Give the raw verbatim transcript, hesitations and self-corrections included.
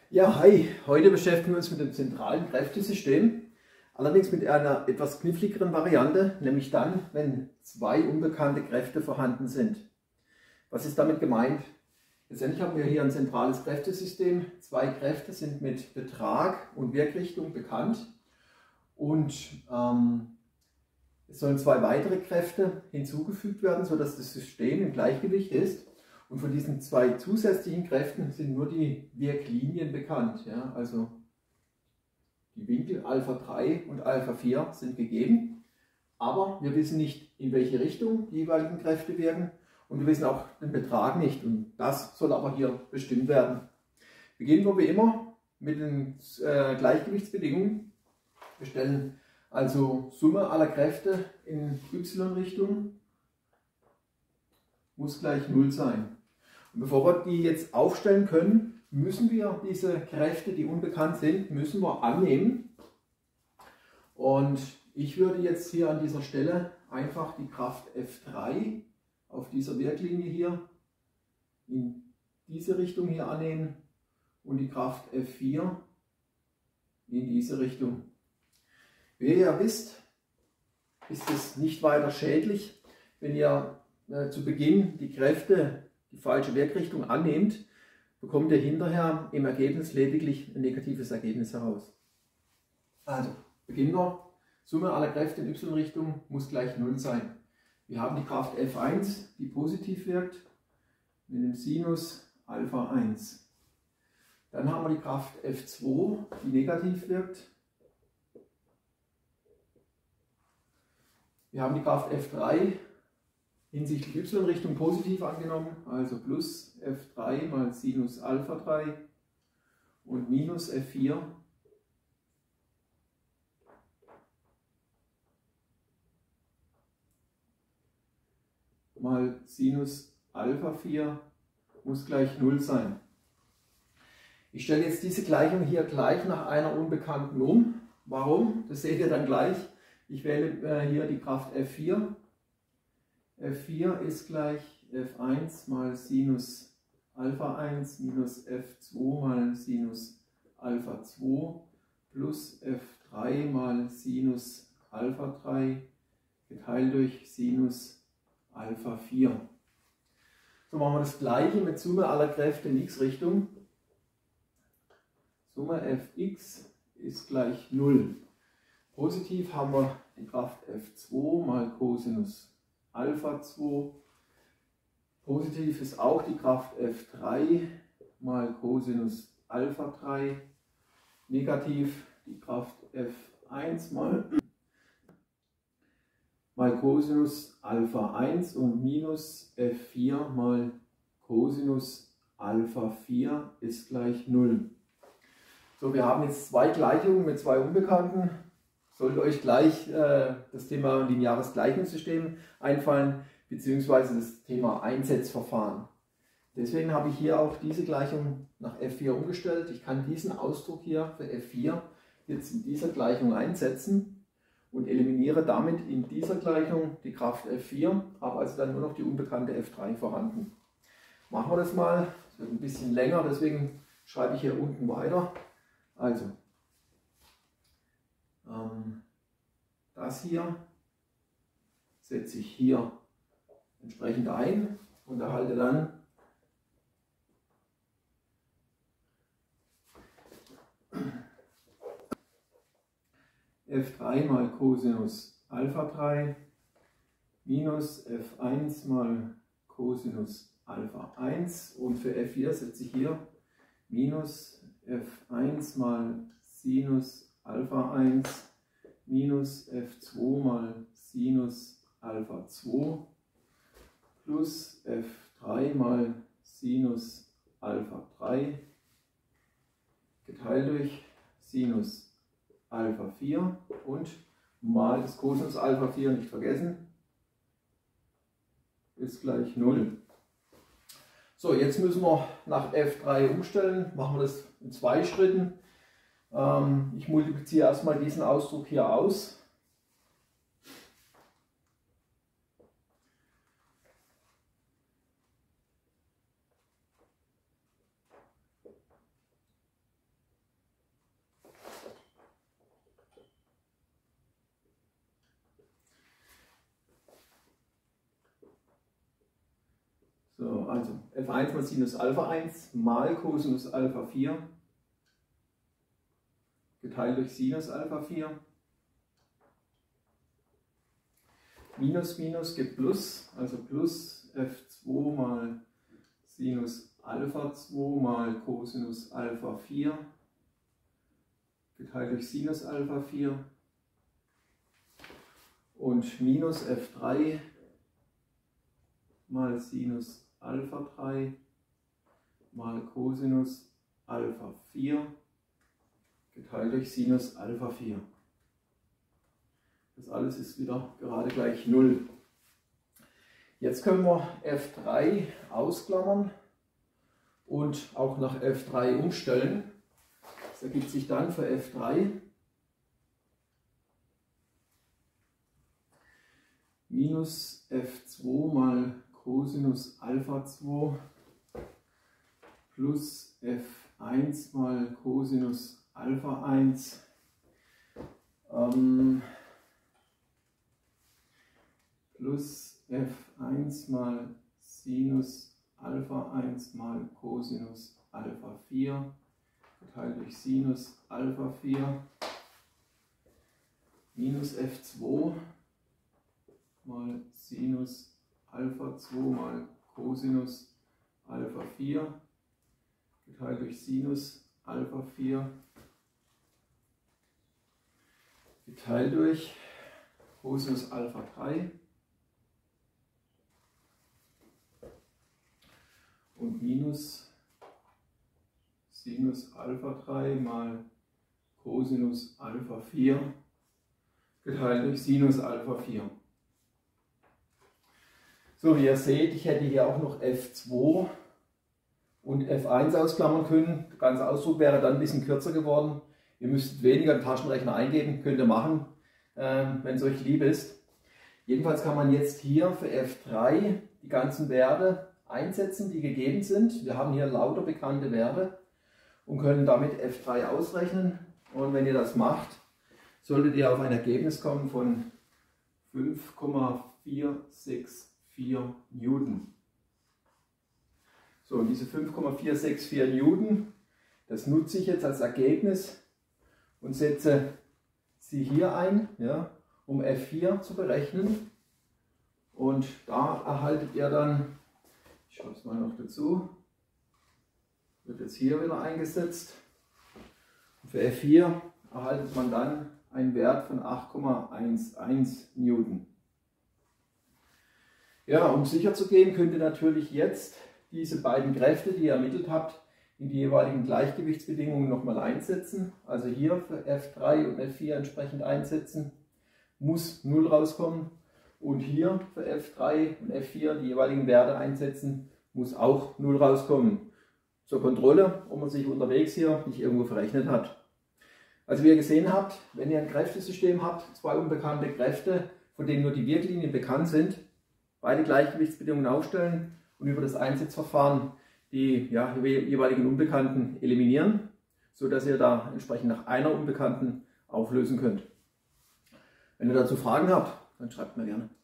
Ja, hi! Heute beschäftigen wir uns mit dem zentralen Kräftesystem, allerdings mit einer etwas kniffligeren Variante, nämlich dann, wenn zwei unbekannte Kräfte vorhanden sind. Was ist damit gemeint? Letztendlich haben wir hier ein zentrales Kräftesystem. Zwei Kräfte sind mit Betrag und Wirkrichtung bekannt und ähm, es sollen zwei weitere Kräfte hinzugefügt werden, sodass das System im Gleichgewicht ist. Und von diesen zwei zusätzlichen Kräften sind nur die Wirklinien bekannt. Ja? Also die Winkel Alpha drei und Alpha vier sind gegeben, aber wir wissen nicht, in welche Richtung die jeweiligen Kräfte wirken und wir wissen auch den Betrag nicht. Und das soll aber hier bestimmt werden. Beginnen wir wie immer mit den äh, Gleichgewichtsbedingungen. Wir stellen also Summe aller Kräfte in y-Richtung muss gleich null sein. Und bevor wir die jetzt aufstellen können, müssen wir diese Kräfte, die unbekannt sind, müssen wir annehmen. Und ich würde jetzt hier an dieser Stelle einfach die Kraft F drei auf dieser Wirklinie hier in diese Richtung hier annehmen und die Kraft F vier in diese Richtung. Wie ihr ja wisst, ist es nicht weiter schädlich, wenn ihr äh, zu Beginn die Kräfte die falsche Wirkrichtung annehmt, bekommt ihr hinterher im Ergebnis lediglich ein negatives Ergebnis heraus. Also beginnen wir. Summe aller Kräfte in y-Richtung muss gleich null sein. Wir haben die Kraft F eins, die positiv wirkt, mit dem Sinus Alpha eins. Dann haben wir die Kraft F zwei, die negativ wirkt. Wir haben die Kraft F drei, hinsichtlich y-Richtung positiv angenommen, also plus F drei mal Sinus Alpha drei und minus F vier mal Sinus Alpha vier muss gleich null sein. Ich stelle jetzt diese Gleichung hier gleich nach einer Unbekannten um. Warum? Das seht ihr dann gleich. Ich wähle äh, hier die Kraft F vier. F vier ist gleich F eins mal Sinus Alpha eins minus F zwei mal Sinus Alpha zwei plus F drei mal Sinus Alpha drei geteilt durch Sinus Alpha vier. So machen wir das gleiche mit Summe aller Kräfte in x-Richtung. Summe Fx ist gleich null. Positiv haben wir die Kraft F zwei mal Cosinus Alpha zwei. Positiv ist auch die Kraft F drei mal Cosinus Alpha drei. Negativ die Kraft F eins mal, mal Cosinus Alpha eins und minus F vier mal Cosinus Alpha vier ist gleich null. So, wir haben jetzt zwei Gleichungen mit zwei Unbekannten. Sollte euch gleich äh, das Thema lineares Gleichungssystem einfallen, beziehungsweise das Thema Einsetzverfahren. Deswegen habe ich hier auch diese Gleichung nach F vier umgestellt. Ich kann diesen Ausdruck hier für F vier jetzt in dieser Gleichung einsetzen und eliminiere damit in dieser Gleichung die Kraft F vier, habe also dann nur noch die unbekannte F drei vorhanden. Machen wir das mal. Es wird ein bisschen länger, deswegen schreibe ich hier unten weiter. Also, das hier setze ich hier entsprechend ein und erhalte dann F drei mal Cosinus Alpha drei minus F eins mal Cosinus Alpha eins und für F vier setze ich hier minus F eins mal Sinus Alpha eins minus F zwei mal Sinus Alpha zwei plus F drei mal Sinus Alpha drei geteilt durch Sinus Alpha vier und mal das Cosinus Alpha vier nicht vergessen, ist gleich null. So, jetzt müssen wir nach F drei umstellen, machen wir das in zwei Schritten. Ich multipliziere erstmal diesen Ausdruck hier aus. So, also f eins mal Sinus Alpha eins mal Cosinus Alpha vier geteilt durch Sinus Alpha vier. Minus Minus gibt Plus, also plus f zwei mal Sinus Alpha zwei mal Cosinus Alpha vier geteilt durch Sinus Alpha vier und minus f drei mal Sinus Alpha drei mal Cosinus Alpha vier geteilt durch Sinus Alpha vier. Das alles ist wieder gerade gleich null. Jetzt können wir f drei ausklammern und auch nach f drei umstellen. Das ergibt sich dann für f drei minus f zwei mal Cosinus Alpha zwei plus f eins mal Cosinus Alpha eins ähm, plus f eins mal Sinus Alpha eins mal Cosinus Alpha vier geteilt durch Sinus Alpha vier minus f zwei mal Sinus Alpha zwei mal Cosinus Alpha vier geteilt durch Sinus Alpha vier geteilt durch Cosinus Alpha drei und minus Sinus Alpha drei mal Cosinus Alpha vier geteilt durch Sinus Alpha vier. So, wie ihr seht, ich hätte hier auch noch f zwei und f eins ausklammern können. Der ganze Ausdruck wäre dann ein bisschen kürzer geworden. Ihr müsstet weniger im Taschenrechner eingeben, könnt ihr machen, ähm, wenn es euch lieb ist. Jedenfalls kann man jetzt hier für f drei die ganzen Werte einsetzen, die gegeben sind. Wir haben hier lauter bekannte Werte und können damit f drei ausrechnen. Und wenn ihr das macht, solltet ihr auf ein Ergebnis kommen von fünf Komma vier sechs vier Newton. So, und diese fünf Komma vier sechs vier Newton, das nutze ich jetzt als Ergebnis und setze sie hier ein, ja, um f vier zu berechnen. Und da erhaltet ihr dann, ich schreibe es mal noch dazu, wird jetzt hier wieder eingesetzt. Und für f vier erhaltet man dann einen Wert von acht Komma elf Newton. Ja, um sicher zu gehen, könnt ihr natürlich jetzt diese beiden Kräfte, die ihr ermittelt habt, in die jeweiligen Gleichgewichtsbedingungen nochmal einsetzen. Also hier für f drei und f vier entsprechend einsetzen, muss null rauskommen. Und hier für f drei und f vier die jeweiligen Werte einsetzen, muss auch null rauskommen. Zur Kontrolle, ob man sich unterwegs hier nicht irgendwo verrechnet hat. Also wie ihr gesehen habt, wenn ihr ein Kräftesystem habt, zwei unbekannte Kräfte, von denen nur die Wirklinien bekannt sind, beide Gleichgewichtsbedingungen aufstellen und über das Einsetzverfahren die ja, jeweiligen Unbekannten eliminieren, sodass ihr da entsprechend nach einer Unbekannten auflösen könnt. Wenn ihr dazu Fragen habt, dann schreibt mir gerne.